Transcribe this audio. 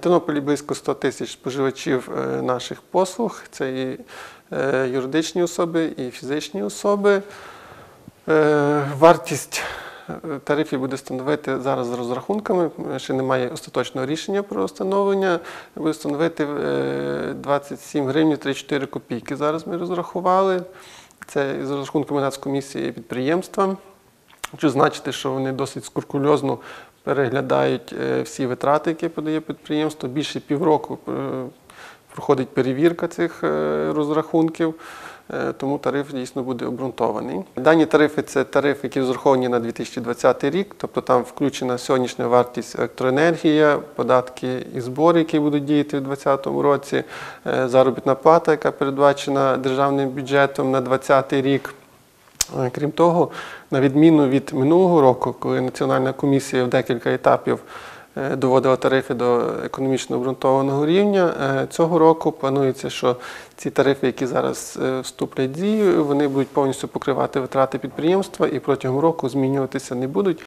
Тернополі близько 100 тисяч споживачів наших послуг. Це і юридичні особи, і фізичні особи. Вартість тарифів буде становити зараз з розрахунками, ще немає остаточного рішення про встановлення, буде становити 27 гривень 34 копійки. Зараз ми розрахували. Це з розрахунками Нацкомісії підприємства. Хочу значити, що вони досить скрупульозно переглядають всі витрати, які подає підприємство. Більше півроку проходить перевірка цих розрахунків, тому тариф дійсно буде обґрунтований. Дані тарифи – це тарифи, які розраховані на 2020 рік, тобто там включена сьогоднішня вартість електроенергія, податки і збори, які будуть діяти у 2020 році, заробітна плата, яка передбачена державним бюджетом на 2020 рік. Крім того, на відміну від минулого року, коли Національна комісія в декілька етапів доводила тарифи до економічно обґрунтованого рівня, цього року планується, що ці тарифи, які зараз вступлять в дію, вони будуть повністю покривати витрати підприємства і протягом року змінюватися не будуть.